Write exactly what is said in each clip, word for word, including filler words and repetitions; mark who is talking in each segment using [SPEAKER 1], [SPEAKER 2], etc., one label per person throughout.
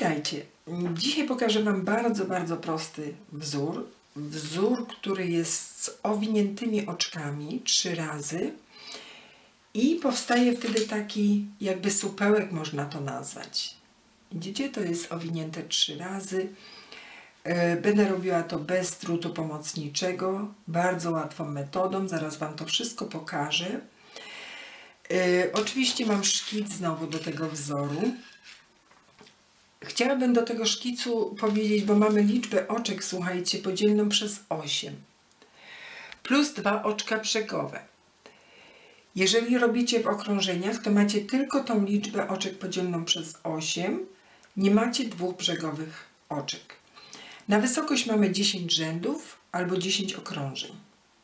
[SPEAKER 1] Witajcie. Dzisiaj pokażę Wam bardzo, bardzo prosty wzór. Wzór, który jest z owiniętymi oczkami trzy razy i powstaje wtedy taki jakby supełek, można to nazwać. Widzicie, to jest owinięte trzy razy. Będę robiła to bez drutu pomocniczego, bardzo łatwą metodą. Zaraz Wam to wszystko pokażę. Oczywiście mam szkic znowu do tego wzoru. Chciałabym do tego szkicu powiedzieć, bo mamy liczbę oczek, słuchajcie, podzielną przez osiem. Plus dwa oczka brzegowe. Jeżeli robicie w okrążeniach, to macie tylko tą liczbę oczek podzielną przez osiem. Nie macie dwóch brzegowych oczek. Na wysokość mamy dziesięć rzędów albo dziesięć okrążeń.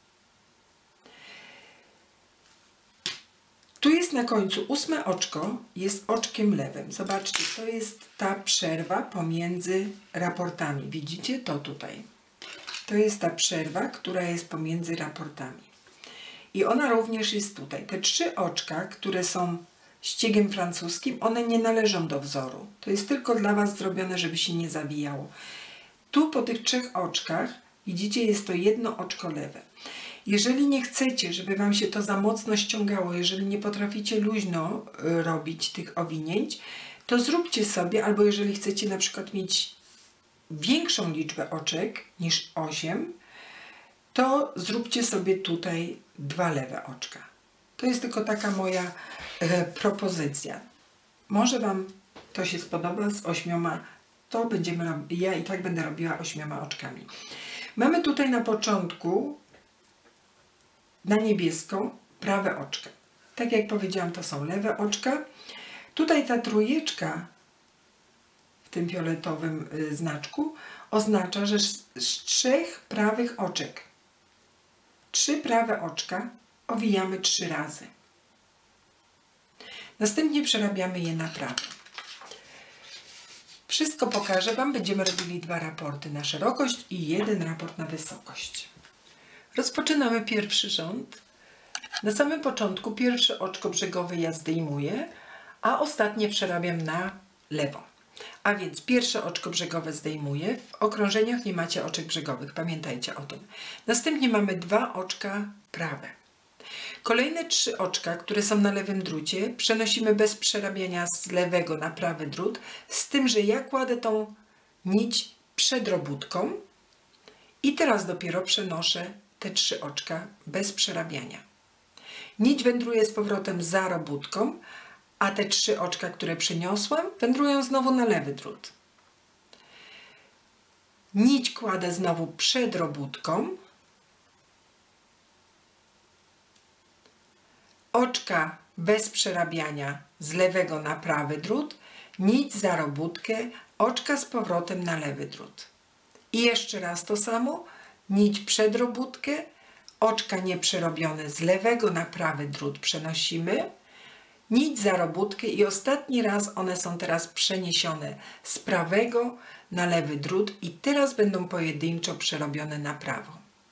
[SPEAKER 1] Tu jest na końcu ósme oczko, jest oczkiem lewym. Zobaczcie, to jest ta przerwa pomiędzy raportami. Widzicie to tutaj? To jest ta przerwa, która jest pomiędzy raportami. I ona również jest tutaj. Te trzy oczka, które są ściegiem francuskim, one nie należą do wzoru. To jest tylko dla Was zrobione, żeby się nie zawijało. Tu po tych trzech oczkach, widzicie, jest to jedno oczko lewe. Jeżeli nie chcecie, żeby Wam się to za mocno ściągało, jeżeli nie potraficie luźno robić tych owinięć, to zróbcie sobie, albo jeżeli chcecie na przykład mieć większą liczbę oczek niż osiem, to zróbcie sobie tutaj dwa lewe oczka. To jest tylko taka moja e, propozycja. Może Wam to się spodoba z ośmioma, to będziemy, ja i tak będę robiła ośmioma oczkami. Mamy tutaj na początku na niebiesko prawe oczka. Tak jak powiedziałam, to są lewe oczka. Tutaj ta trójeczka w tym fioletowym znaczku oznacza, że z trzech prawych oczek trzy prawe oczka owijamy trzy razy. Następnie przerabiamy je na prawe. Wszystko pokażę Wam. Będziemy robili dwa raporty na szerokość i jeden raport na wysokość. Rozpoczynamy pierwszy rząd. Na samym początku pierwsze oczko brzegowe ja zdejmuję, a ostatnie przerabiam na lewo. A więc pierwsze oczko brzegowe zdejmuję. W okrążeniach nie macie oczek brzegowych, pamiętajcie o tym. Następnie mamy dwa oczka prawe. Kolejne trzy oczka, które są na lewym drucie, przenosimy bez przerabiania z lewego na prawy drut, z tym, że ja kładę tą nić przed robótką i teraz dopiero przenoszę te trzy oczka bez przerabiania. Nić wędruje z powrotem za robótką, a te trzy oczka, które przyniosłam, wędrują znowu na lewy drut. Nić kładę znowu przed robótką. Oczka bez przerabiania z lewego na prawy drut. Nić za robótkę, oczka z powrotem na lewy drut. I jeszcze raz to samo. Nić przed robótkę, oczka nieprzerobione z lewego na prawy drut przenosimy, nić za robótkę i ostatni raz one są teraz przeniesione z prawego na lewy drut i teraz będą pojedynczo przerobione na prawo.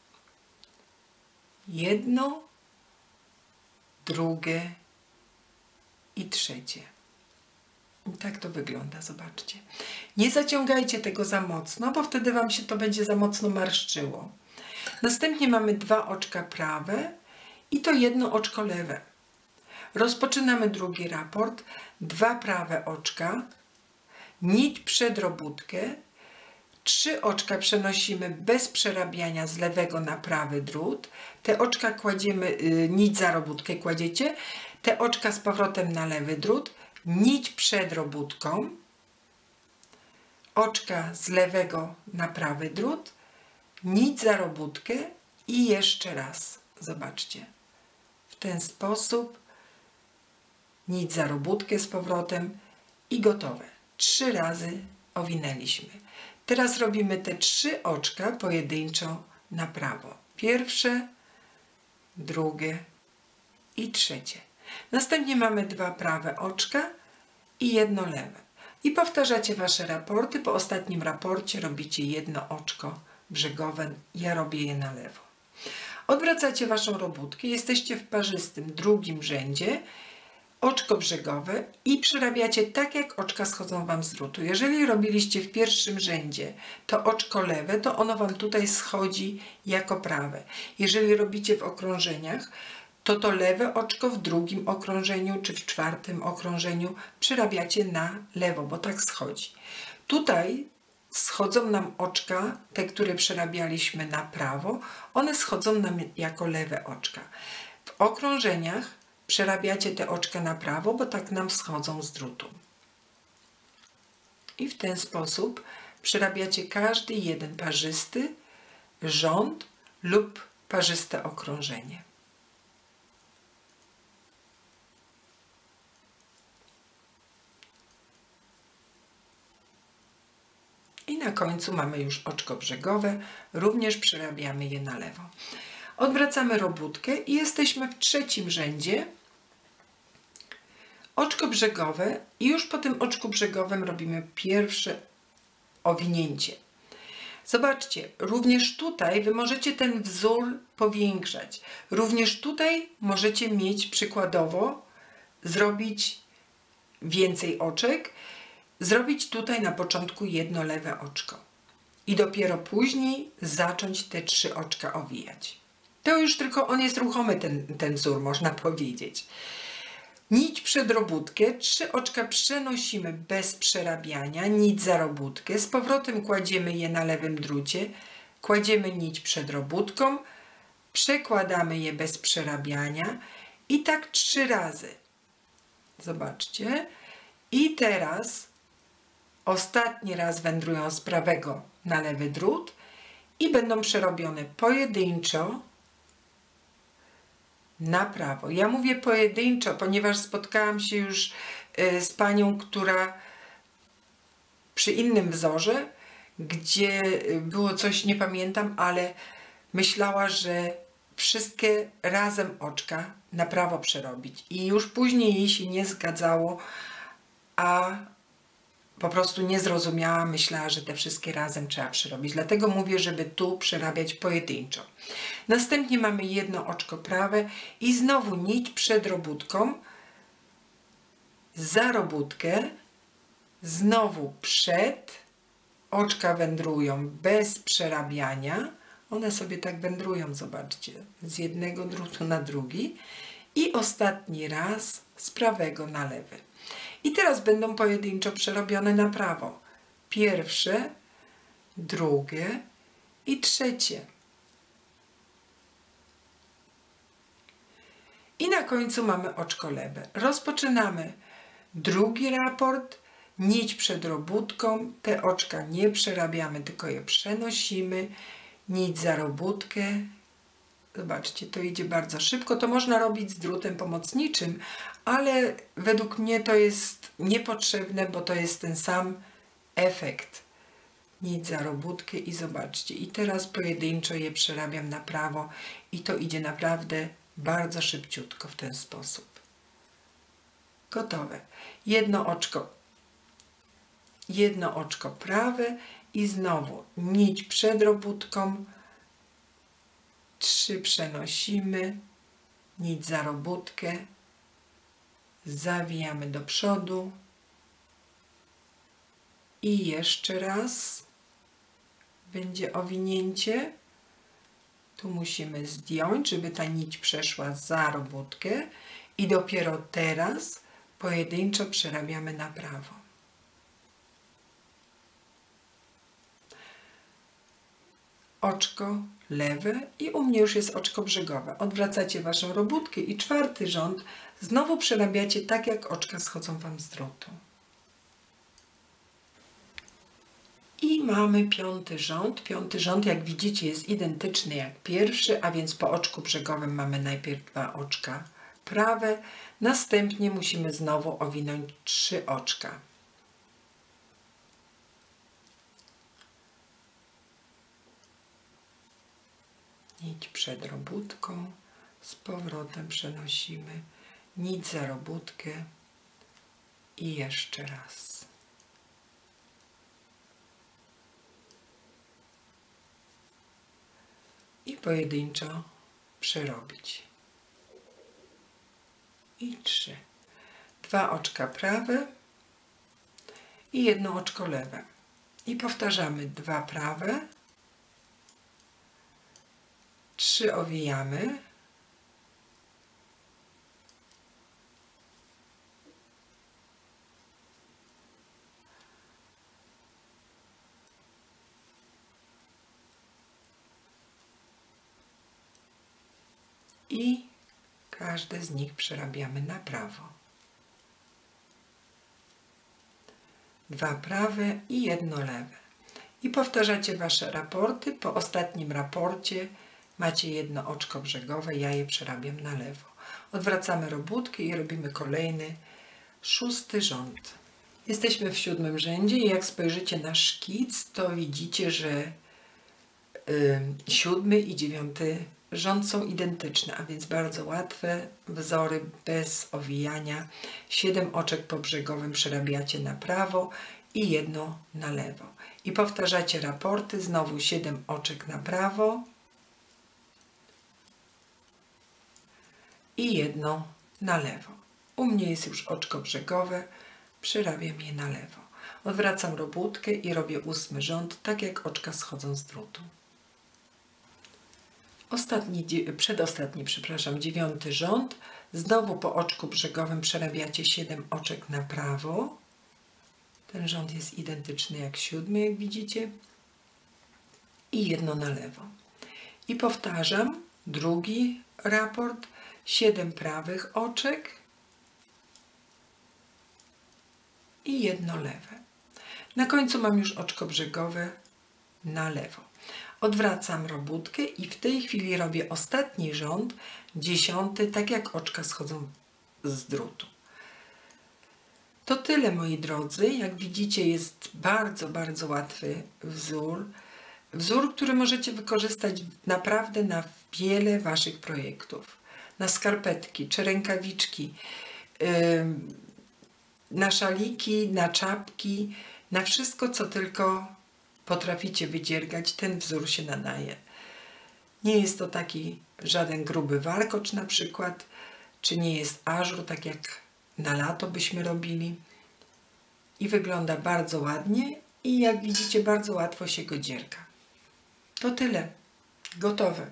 [SPEAKER 1] Jedno, drugie i trzecie. I tak to wygląda, zobaczcie. Nie zaciągajcie tego za mocno, bo wtedy Wam się to będzie za mocno marszczyło. Następnie mamy dwa oczka prawe i to jedno oczko lewe. Rozpoczynamy drugi raport. Dwa prawe oczka, nić przed robótkę, trzy oczka przenosimy bez przerabiania z lewego na prawy drut. Te oczka kładziemy, nić za robótkę kładziecie, te oczka z powrotem na lewy drut, nić przed robótką, oczka z lewego na prawy drut, nić za robótkę i jeszcze raz. Zobaczcie. W ten sposób nić za robótkę z powrotem i gotowe. Trzy razy owinęliśmy. Teraz robimy te trzy oczka pojedynczo na prawo. Pierwsze, drugie i trzecie. Następnie mamy dwa prawe oczka i jedno lewe. I powtarzacie Wasze raporty. Po ostatnim raporcie robicie jedno oczko brzegowe. Ja robię je na lewo. Odwracacie Waszą robótkę. Jesteście w parzystym drugim rzędzie. oczko brzegowe i przerabiacie tak, jak oczka schodzą Wam z drutu. Jeżeli robiliście w pierwszym rzędzie to oczko lewe, to ono Wam tutaj schodzi jako prawe. Jeżeli robicie w okrążeniach, to to lewe oczko w drugim okrążeniu czy w czwartym okrążeniu przerabiacie na lewo, bo tak schodzi. Tutaj schodzą nam oczka, te, które przerabialiśmy na prawo, one schodzą nam jako lewe oczka. W okrążeniach przerabiacie te oczka na prawo, bo tak nam schodzą z drutu. I w ten sposób przerabiacie każdy jeden parzysty rząd lub parzyste okrążenie. I na końcu mamy już oczko brzegowe, również przerabiamy je na lewo. Odwracamy robótkę i jesteśmy w trzecim rzędzie. Oczko brzegowe i już po tym oczku brzegowym robimy pierwsze owinięcie. Zobaczcie, również tutaj Wy możecie ten wzór powiększać. Również tutaj możecie mieć przykładowo, zrobić więcej oczek, zrobić tutaj na początku jedno lewe oczko i dopiero później zacząć te trzy oczka owijać. To już tylko on jest ruchomy, ten, ten wzór, można powiedzieć. Nić przed robótkę, trzy oczka przenosimy bez przerabiania, nić za robótkę, z powrotem kładziemy je na lewym drucie, kładziemy nić przed robótką, przekładamy je bez przerabiania i tak trzy razy. Zobaczcie. I teraz ostatni raz wędrują z prawego na lewy drut i będą przerobione pojedynczo na prawo. Ja mówię pojedynczo, ponieważ spotkałam się już z panią, która przy innym wzorze, gdzie było coś, nie pamiętam, ale myślała, że wszystkie razem oczka na prawo przerobić. I już później jej się nie zgadzało, a po prostu nie zrozumiała, myślała, że te wszystkie razem trzeba przerobić. Dlatego mówię, żeby tu przerabiać pojedynczo. Następnie mamy jedno oczko prawe i znowu nić przed robótką, za robótkę, znowu przed, oczka wędrują bez przerabiania. One sobie tak wędrują, zobaczcie, z jednego drutu na drugi i ostatni raz z prawego na lewy. I teraz będą pojedynczo przerobione na prawo. Pierwsze, drugie i trzecie. I na końcu mamy oczko lewe. Rozpoczynamy drugi raport, nić przed robótką. Te oczka nie przerabiamy, tylko je przenosimy. Nić za robótkę. Zobaczcie, to idzie bardzo szybko. To można robić z drutem pomocniczym, ale według mnie to jest niepotrzebne, bo to jest ten sam efekt. Nić za robótkę i zobaczcie. I teraz pojedynczo je przerabiam na prawo i to idzie naprawdę bardzo szybciutko w ten sposób. Gotowe. Jedno oczko, jedno oczko prawe i znowu nić przed robótką. Trzy przenosimy, nić za robótkę, zawijamy do przodu i jeszcze raz będzie owinięcie. Tu musimy zdjąć, żeby ta nić przeszła za robótkę i dopiero teraz pojedynczo przerabiamy na prawo. Oczko lewe i u mnie już jest oczko brzegowe. Odwracacie Waszą robótkę i czwarty rząd znowu przerabiacie tak, jak oczka schodzą Wam z drutu. I mamy piąty rząd. Piąty rząd, jak widzicie, jest identyczny jak pierwszy, a więc po oczku brzegowym mamy najpierw dwa oczka prawe, następnie musimy znowu owinąć trzy oczka. Nić przed robótką, z powrotem przenosimy, nić za robótkę i jeszcze raz. I pojedynczo przerobić. I trzy. dwa oczka prawe i jedno oczko lewe. I powtarzamy dwa prawe, trzy owijamy, i każde z nich przerabiamy na prawo. Dwa prawe i jedno lewe. I powtarzacie Wasze raporty. Po ostatnim raporcie macie jedno oczko brzegowe, ja je przerabiam na lewo. Odwracamy robótkę i robimy kolejny, szósty rząd. Jesteśmy w siódmym rzędzie i jak spojrzycie na szkic, to widzicie, że y, siódmy i dziewiąty rząd są identyczne, a więc bardzo łatwe wzory bez owijania. siedem oczek po brzegowym przerabiacie na prawo i jedno na lewo. I powtarzacie raporty, znowu siedem oczek na prawo i jedno na lewo. U mnie jest już oczko brzegowe, przerabiam je na lewo. Odwracam robótkę i robię ósmy rząd, tak jak oczka schodzą z drutu. Ostatni, przedostatni, przepraszam, dziewiąty rząd. Znowu po oczku brzegowym przerabiacie siedem oczek na prawo. Ten rząd jest identyczny jak siódmy, jak widzicie. I jedno na lewo. I powtarzam drugi raport. siedem prawych oczek i jedno lewe. Na końcu mam już oczko brzegowe na lewo. Odwracam robótkę i w tej chwili robię ostatni rząd, dziesiąty, tak jak oczka schodzą z drutu. To tyle, moi drodzy. Jak widzicie, jest bardzo, bardzo łatwy wzór. Wzór, który możecie wykorzystać naprawdę na wiele Waszych projektów. Na skarpetki czy rękawiczki, yy, na szaliki, na czapki, na wszystko, co tylko potraficie wydziergać, ten wzór się nadaje. Nie jest to taki żaden gruby warkocz na przykład, czy nie jest ażur, tak jak na lato byśmy robili. I wygląda bardzo ładnie i jak widzicie, bardzo łatwo się go dzierga. To tyle. Gotowe.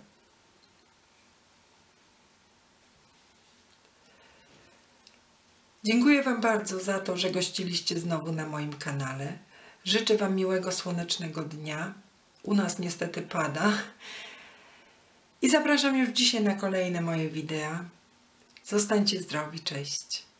[SPEAKER 1] Dziękuję Wam bardzo za to, że gościliście znowu na moim kanale. Życzę Wam miłego, słonecznego dnia. U nas niestety pada. I zapraszam już dzisiaj na kolejne moje wideo. Zostańcie zdrowi. Cześć.